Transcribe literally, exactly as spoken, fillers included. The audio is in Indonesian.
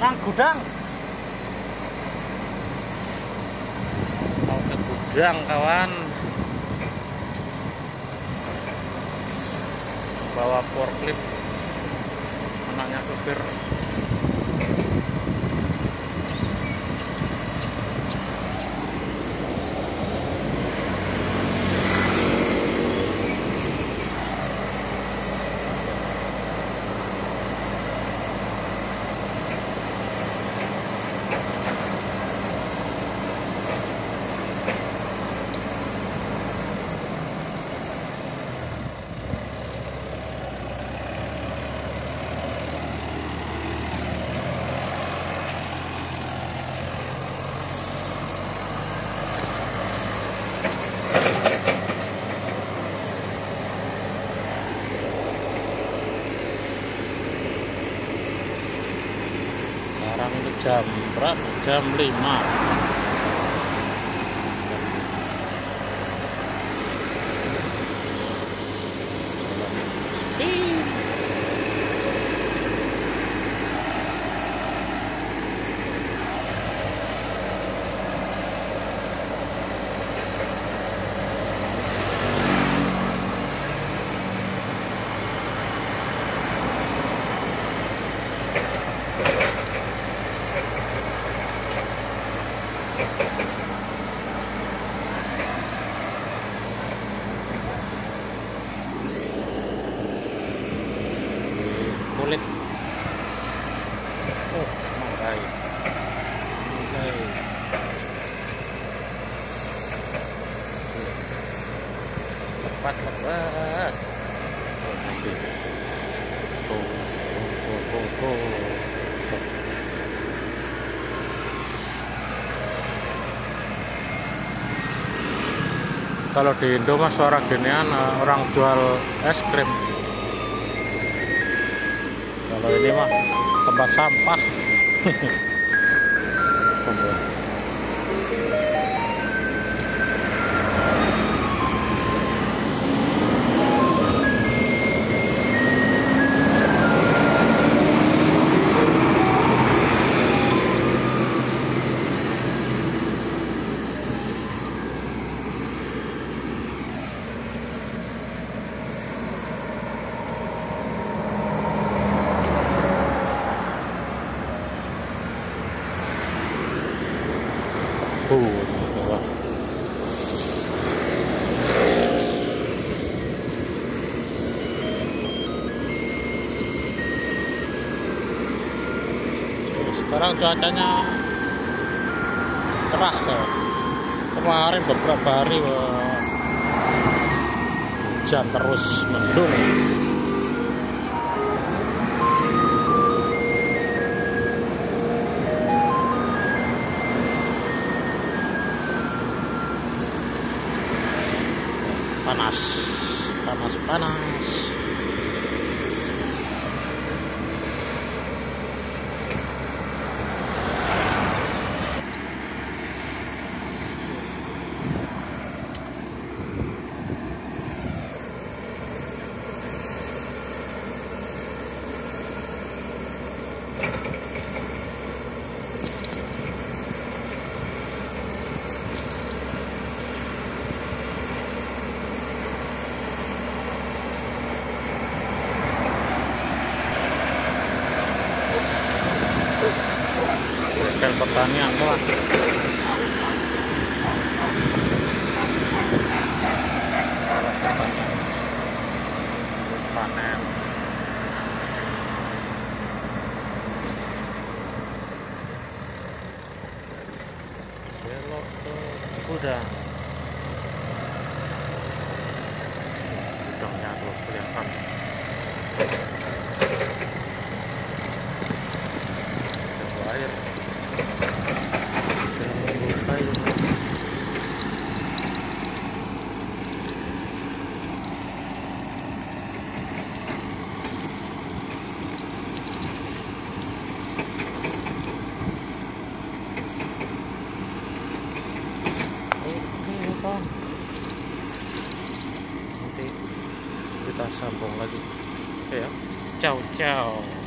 nang gudang. Mau ke gudang kawan. Bawa forklift anaknya supir. Sekarang itu jam berapa? Jam lima. Kulit. Oh, manggai. Manggai. Lepat, lepat. Tuh, tuh, tuh, tuh. Kalau di Indo mas orang ginian orang jual es krim. Kalau ini mah tempat sampah. Uh, sekarang cuacanya cerah ya. Kemarin beberapa hari hujan terus mendung. Panas, panas, panas. Bengkel pertanian kawan. Panen. Belok ke gudang. Gudangnya tuh kelihatan. Air. Nanti kita sambung lagi. Oke ya. Ciao ciao.